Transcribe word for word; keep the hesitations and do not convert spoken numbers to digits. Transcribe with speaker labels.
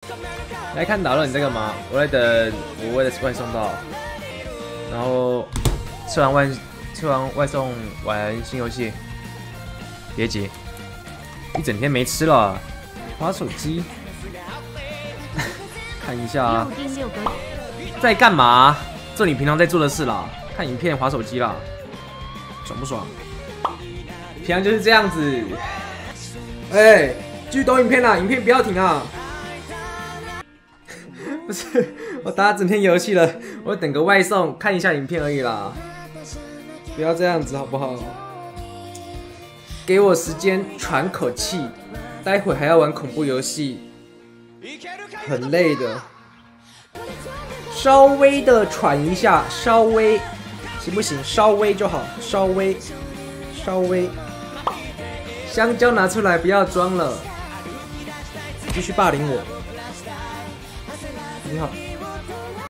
Speaker 1: 来看导乐，你在干嘛？我在等我为的外送到，然后吃完外吃完外送玩新游戏，别急，一整天没吃了，滑手机，看一下啊，在干嘛？做你平常在做的事啦，看影片、滑手机啦，爽不爽？平常就是这样子。哎、欸，继续抖影片啦，影片不要停啊！不是，我打整天游戏了，我等个外送看一下影片而已啦，不要这样子好不好？给我时间喘口气，待会还要玩恐怖游戏，很累的。稍微的喘一下，稍微行不行？稍微就好，稍微，稍微。香蕉拿出来，不要装了，继续霸凌我。你好。